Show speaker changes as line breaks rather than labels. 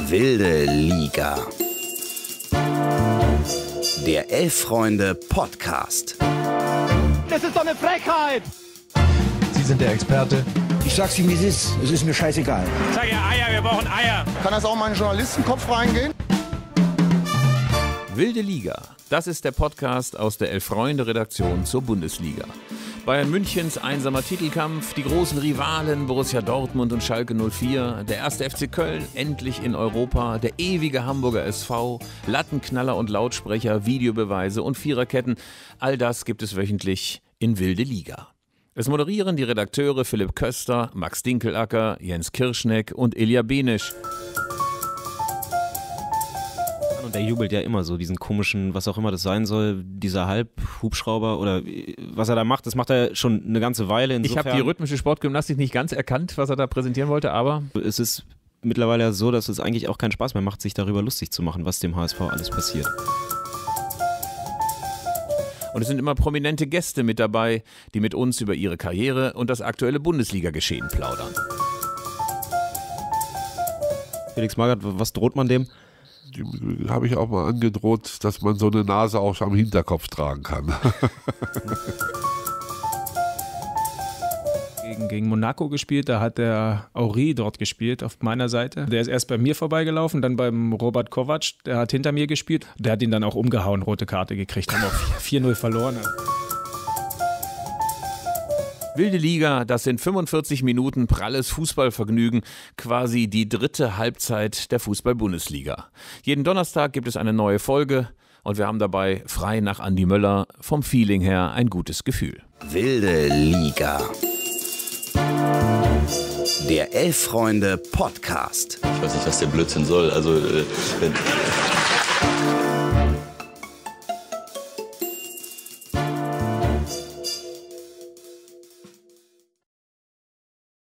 Wilde Liga. Der Elf-Freunde-Podcast.
Das ist doch eine Frechheit!
Sie sind der Experte.
Ich sag's Ihnen, wie es ist. Es ist mir scheißegal.
Ich sage ja Eier, wir brauchen Eier.
Kann das auch mal in den Journalistenkopf reingehen?
Wilde Liga, das ist der Podcast aus der Elf-Freunde-Redaktion zur Bundesliga. Bayern Münchens einsamer Titelkampf, die großen Rivalen Borussia Dortmund und Schalke 04, der erste FC Köln endlich in Europa, der ewige Hamburger SV, Lattenknaller und Lautsprecher, Videobeweise und Viererketten, all das gibt es wöchentlich in Wilde Liga. Es moderieren die Redakteure Philipp Köster, Max Dinkelacker, Jens Kirschneck und Ilja Benisch.
Und der jubelt ja immer so, diesen komischen, was auch immer das sein soll, dieser Halbhubschrauber oder was er da macht, das macht er schon eine ganze Weile. Insofern,
ich habe die rhythmische Sportgymnastik nicht ganz erkannt, was er da präsentieren wollte, aber
es ist mittlerweile so, dass es eigentlich auch keinen Spaß mehr macht, sich darüber lustig zu machen, was dem HSV alles passiert.
Und es sind immer prominente Gäste mit dabei, die mit uns über ihre Karriere und das aktuelle Bundesliga-Geschehen plaudern.
Felix Magath, was droht man dem?
Habe ich auch mal angedroht, dass man so eine Nase auch am Hinterkopf tragen kann.
Gegen Monaco gespielt, da hat der Auri dort gespielt auf meiner Seite. Der ist erst bei mir vorbeigelaufen, dann beim Robert Kovac, der hat hinter mir gespielt. Der hat ihn dann auch umgehauen, rote Karte gekriegt, haben auch 4-0 verloren.
Wilde Liga, das sind 45 Minuten pralles Fußballvergnügen, quasi die dritte Halbzeit der Fußball-Bundesliga. Jeden Donnerstag gibt es eine neue Folge und wir haben dabei, frei nach Andi Möller, vom Feeling her ein gutes Gefühl.
Wilde Liga. Der Elf-Freunde-Podcast.
Ich weiß nicht, was der Blödsinn soll.